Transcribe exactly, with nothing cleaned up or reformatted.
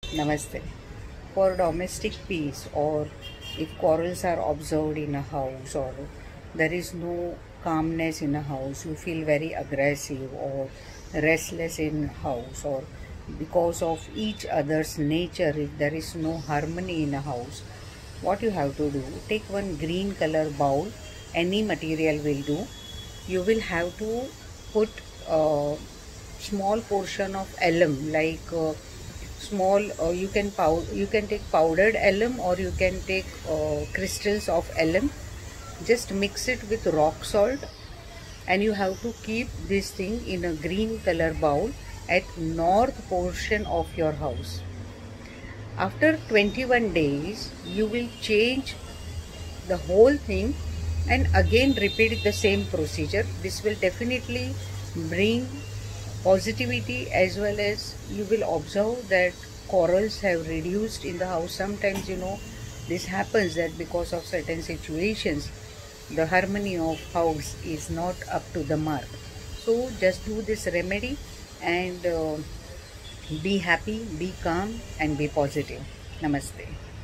Namaste. For domestic peace, or if quarrels are observed in a house, or there is no calmness in a house, you feel very aggressive or restless in house, or because of each other's nature, if there is no harmony in a house, what you have to do, take one green color bowl, any material will do. You will have to put a small portion of alum, like uh, small uh, you can pow you can take powdered alum, or you can take uh, crystals of alum. Just mix it with rock salt, and you have to keep this thing in a green color bowl at north portion of your house. After twenty-one days you will change the whole thing and again repeat the same procedure. This will definitely bring positivity, as well as you will observe that quarrels have reduced in the house. Sometimes, you know, this happens that because of certain situations, the harmony of house is not up to the mark. So just do this remedy, and uh, be happy, be calm, and be positive. Namaste.